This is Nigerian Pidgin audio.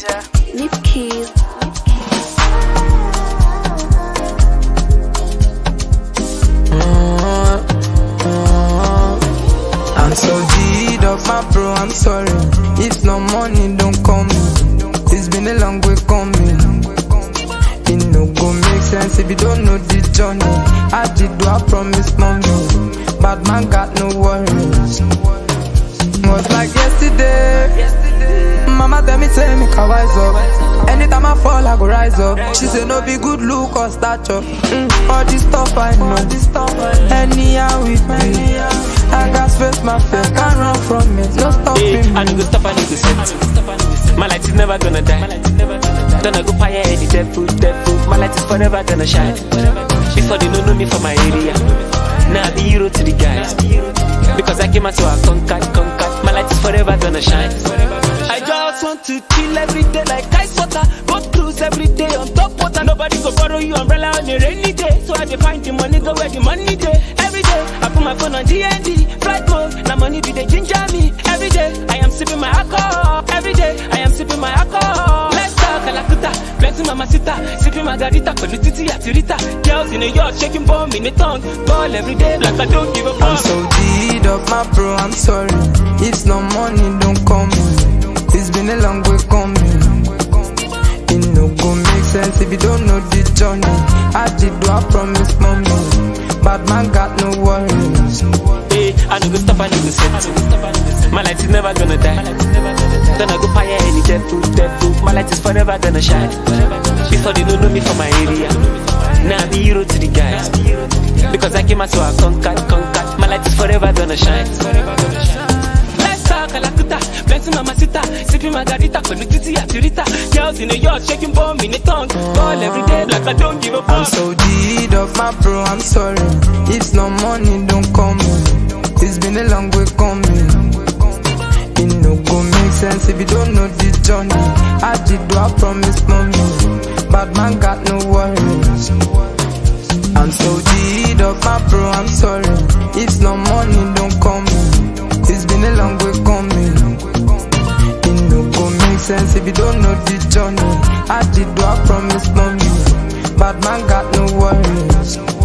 Niphkeys. I'm so G'd up, my bro, I'm sorry. If no money, don't call me. It's been a long way coming. It no go make sense if you don't know the journey. I did do I promise mommy. Bad man got no worries. Was like yesterday. Mama tell me, make I wise up. Anytime I fall, I go rise up. She say no be good look or stature. All this stuff I know. Anyhow with me, I got space, my face can't run from it. No stopping. I need to stop, I need to set. My light is never gonna die. Gonna go fire any dead food. My light is forever gonna shine. Before they don't know me from my area. Now I be hero to the guys. Because I came out so I conquered. My light is forever gonna shine. I just want to chill every day like ice water. Go cruise every day on top water. Nobody go borrow you umbrella on a rainy day. So I dey find the money, go where the money day. Every day I put my phone on DND. Flight mode, now money be they ginger me. Every day I am sipping my alcohol. Every day I am sipping my alcohol. Let's talk Kalakuta, blessing mamacita. Sipping margarita, Pelutiti Atirita. Girls in a yacht, shaking bomb in the tongue. Ball every day like I don't give a fuck. I'm so G'd up, my bro, I'm sorry. If no money, don't call me. It's been a long way coming. It no go make sense if you don't know the journey. I did do I promise mommy. Bad man got no worries. Hey, I no go stop, I no go set. My light is never gonna die. Gonna go fire any dead food. My light is forever gonna shine. Before they don't know me from my area. Now I be hero to the guys. Because I came out so I conquered. My light is forever gonna shine. Let's talk Kalakuta, blessing mamacita. Sipping margarita, Pelutiti Atirita. Girls in a yacht, shaking bomb in the tongue. Ball every day like I don't give a fuck. I'm so G'd up, my bro, I'm sorry. If no money, don't call me. It's been a long way coming. It no go make sense if you don't know the journey. I did do I promise mommy. Bad man got no worries. I'm so G'd up, my bro, I'm sorry. If no money, don't call me. It's been a long way coming. It no go make sense if you don't know the journey. I did do I promise mommy. Bad man got no worries.